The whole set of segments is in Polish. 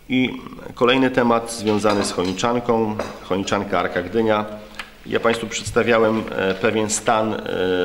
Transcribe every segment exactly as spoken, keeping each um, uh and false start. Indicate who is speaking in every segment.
Speaker 1: I kolejny temat związany z Chojniczanką, Chojniczanka Arka Gdynia. Ja Państwu przedstawiałem pewien stan.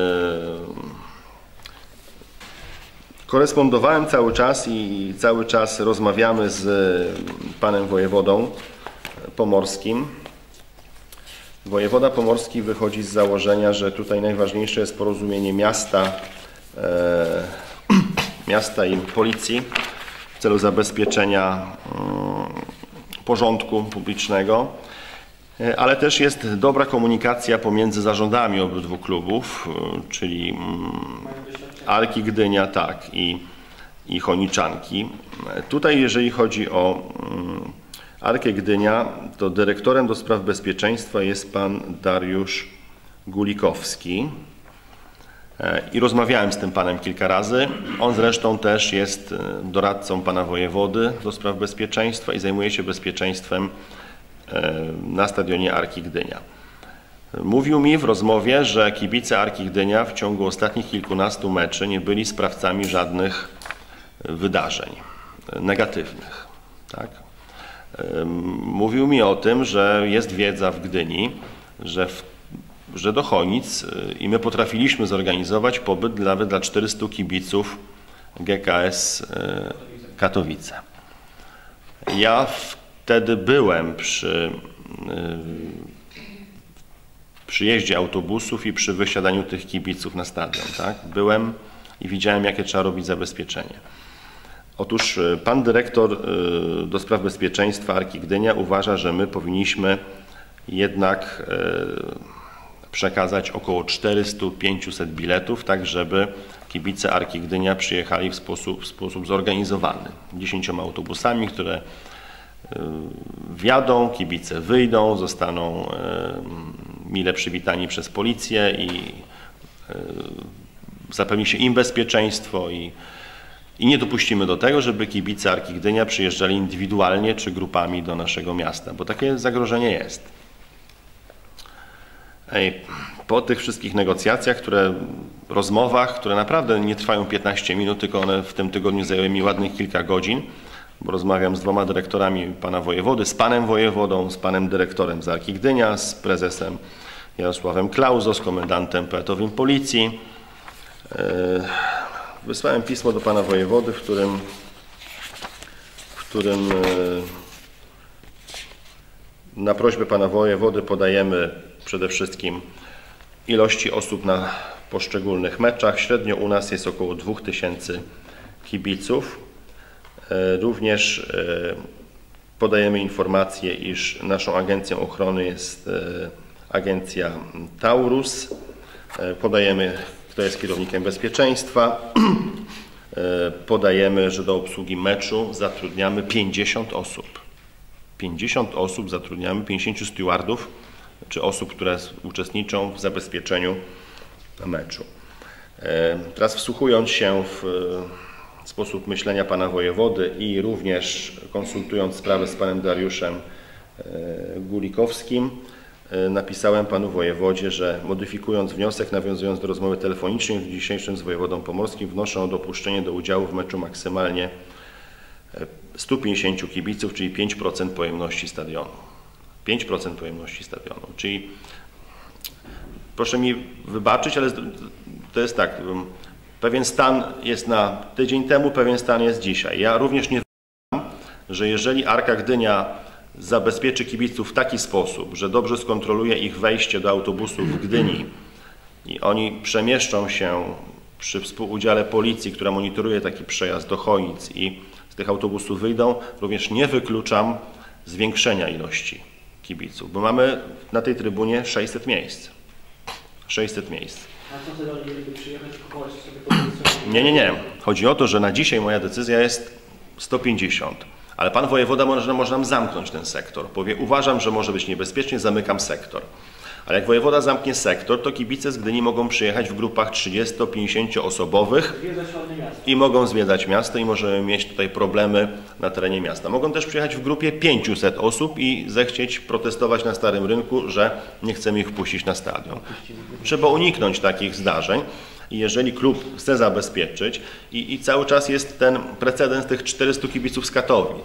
Speaker 1: Korespondowałem cały czas i cały czas rozmawiamy z panem wojewodą pomorskim. Wojewoda pomorski wychodzi z założenia, że tutaj najważniejsze jest porozumienie miasta, e, miasta i policji w celu zabezpieczenia e, porządku publicznego, e, ale też jest dobra komunikacja pomiędzy zarządami obydwu klubów, e, czyli e, Arki Gdynia, tak, i, i Chojniczanki. E, tutaj jeżeli chodzi o e, Arkę Gdynia, to dyrektorem do spraw bezpieczeństwa jest pan Dariusz Gulikowski i rozmawiałem z tym panem kilka razy. On zresztą też jest doradcą pana wojewody do spraw bezpieczeństwa i zajmuje się bezpieczeństwem na stadionie Arki Gdynia. Mówił mi w rozmowie, że kibice Arki Gdynia w ciągu ostatnich kilkunastu meczy nie byli sprawcami żadnych wydarzeń negatywnych. Tak? Mówił mi o tym, że jest wiedza w Gdyni, że, w, że do Chojnic i my potrafiliśmy zorganizować pobyt nawet dla czterystu kibiców G K S Katowice. Ja wtedy byłem przy przyjeździe autobusów i przy wysiadaniu tych kibiców na stadion. Tak? Byłem i widziałem, jakie trzeba robić zabezpieczenie. Otóż pan dyrektor do spraw bezpieczeństwa Arki Gdynia uważa, że my powinniśmy jednak przekazać około czterysta do pięciuset biletów, tak żeby kibice Arki Gdynia przyjechali w sposób, w sposób zorganizowany. dziesięcioma autobusami, które wjadą, kibice wyjdą, zostaną mile przywitani przez policję i zapewni się im bezpieczeństwo i I nie dopuścimy do tego, żeby kibice Arki Gdynia przyjeżdżali indywidualnie czy grupami do naszego miasta, bo takie zagrożenie jest. Po tych wszystkich negocjacjach, które, rozmowach, które naprawdę nie trwają piętnaście minut, tylko one w tym tygodniu zajęły mi ładnych kilka godzin, bo rozmawiam z dwoma dyrektorami pana wojewody, z panem wojewodą, z panem dyrektorem z Arki Gdynia, z prezesem Jarosławem Klauzo, z komendantem powiatowym policji. Wysłałem pismo do pana wojewody, w którym, w którym na prośbę pana wojewody podajemy przede wszystkim ilości osób na poszczególnych meczach. Średnio u nas jest około dwóch tysięcy kibiców. Również podajemy informację, iż naszą agencją ochrony jest agencja Taurus. Podajemy, kto jest kierownikiem bezpieczeństwa. Podajemy, że do obsługi meczu zatrudniamy pięćdziesiąt osób. pięćdziesiąt osób zatrudniamy, pięćdziesięciu stewardów, czy osób, które uczestniczą w zabezpieczeniu meczu. Teraz wsłuchując się w sposób myślenia pana wojewody i również konsultując sprawę z panem Dariuszem Gulikowskim, napisałem panu wojewodzie, że modyfikując wniosek, nawiązując do rozmowy telefonicznej w dzisiejszym z wojewodą pomorskim, wnoszę o dopuszczenie do udziału w meczu maksymalnie stu pięćdziesięciu kibiców, czyli pięć procent pojemności stadionu. pięć procent pojemności stadionu, czyli proszę mi wybaczyć, ale to jest tak, pewien stan jest na tydzień temu, pewien stan jest dzisiaj. Ja również nie wiem, że jeżeli Arka Gdynia zabezpieczy kibiców w taki sposób, że dobrze skontroluje ich wejście do autobusów w Gdyni i oni przemieszczą się przy współudziale policji, która monitoruje taki przejazd do Chojnic i z tych autobusów wyjdą, również nie wykluczam zwiększenia ilości kibiców, bo mamy na tej trybunie sześćset miejsc. sześćset miejsc.
Speaker 2: A co wtedy oni mieliby przyjechać i kupować sobie?
Speaker 1: Nie, nie, nie. Chodzi o to, że na dzisiaj moja decyzja jest sto pięćdziesiąt. Ale pan wojewoda może, może nam zamknąć ten sektor. Powie, uważam, że może być niebezpiecznie, zamykam sektor. Ale jak wojewoda zamknie sektor, to kibice z Gdyni mogą przyjechać w grupach trzydziesto pięćdziesięcio osobowych i mogą zwiedzać miasto i możemy mieć tutaj problemy na terenie miasta. Mogą też przyjechać w grupie pięciuset osób i zechcieć protestować na Starym Rynku, że nie chcemy ich wpuścić na stadion. Trzeba uniknąć takich zdarzeń. I jeżeli klub chce zabezpieczyć i, i cały czas jest ten precedens tych czterystu kibiców z Katowic.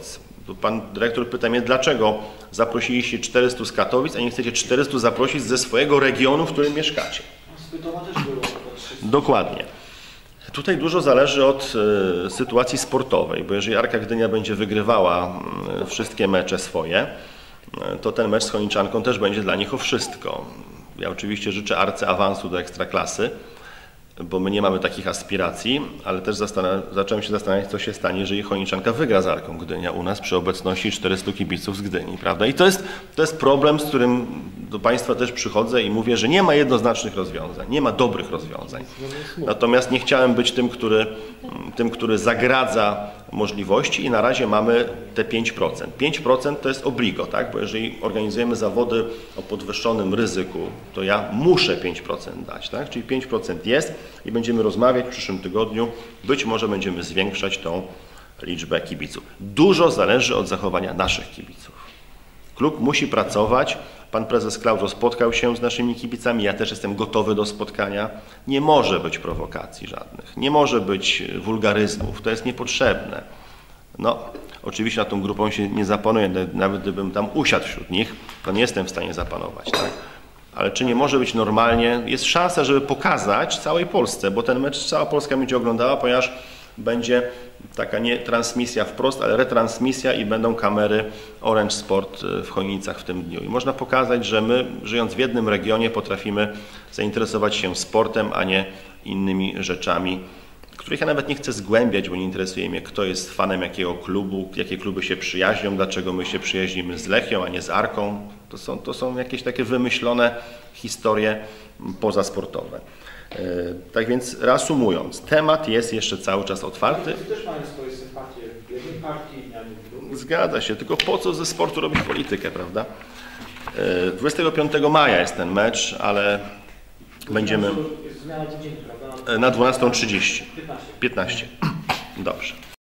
Speaker 1: To pan dyrektor pyta mnie, dlaczego zaprosiliście czterystu z Katowic, a nie chcecie czterystu zaprosić ze swojego regionu, w którym mieszkacie.
Speaker 2: Spytowa też było.
Speaker 1: Dokładnie. Tutaj dużo zależy od y, sytuacji sportowej, bo jeżeli Arka Gdynia będzie wygrywała y, wszystkie mecze swoje, y, to ten mecz z Chojniczanką też będzie dla nich o wszystko. Ja oczywiście życzę Arce awansu do Ekstraklasy, bo my nie mamy takich aspiracji, ale też zacząłem się zastanawiać, co się stanie, jeżeli Chojniczanka wygra z Arką Gdynia u nas przy obecności czterystu kibiców z Gdyni, prawda? I to jest, to jest problem, z którym do Państwa też przychodzę i mówię, że nie ma jednoznacznych rozwiązań, nie ma dobrych rozwiązań. Natomiast nie chciałem być tym, który, tym, który zagradza możliwości i na razie mamy te pięć procent. pięć procent to jest obligo, tak? Bo jeżeli organizujemy zawody o podwyższonym ryzyku, to ja muszę pięć procent dać, tak? Czyli pięć procent jest i będziemy rozmawiać w przyszłym tygodniu. Być może będziemy zwiększać tą liczbę kibiców. Dużo zależy od zachowania naszych kibiców. Klub musi pracować. Pan prezes Klauso spotkał się z naszymi kibicami. Ja też jestem gotowy do spotkania. Nie może być prowokacji żadnych. Nie może być wulgaryzmów. To jest niepotrzebne. No, oczywiście nad tą grupą się nie zapanuje. Nawet gdybym tam usiadł wśród nich, to nie jestem w stanie zapanować, tak? Ale czy nie może być normalnie? Jest szansa, żeby pokazać całej Polsce, bo ten mecz cała Polska będzie oglądała, ponieważ będzie taka nie transmisja wprost, ale retransmisja i będą kamery Orange Sport w Chojnicach w tym dniu. I można pokazać, że my, żyjąc w jednym regionie, potrafimy zainteresować się sportem, a nie innymi rzeczami, których ja nawet nie chcę zgłębiać, bo nie interesuje mnie, kto jest fanem jakiego klubu, jakie kluby się przyjaźnią, dlaczego my się przyjaźnimy z Lechią, a nie z Arką. To są, to są jakieś takie wymyślone historie pozasportowe. Tak więc reasumując, temat jest jeszcze cały czas otwarty.
Speaker 2: Wy też mają swoje sympatie w jednej partii, a nie w drugiej.
Speaker 1: Zgadza się, tylko po co ze sportu robić politykę, prawda? dwudziestego piątego maja jest ten mecz, ale będziemy...
Speaker 2: Jest zmiana tydzień, prawda?
Speaker 1: Na dwunastą trzydzieści.
Speaker 2: piętnaście.
Speaker 1: piętnaście. Dobrze.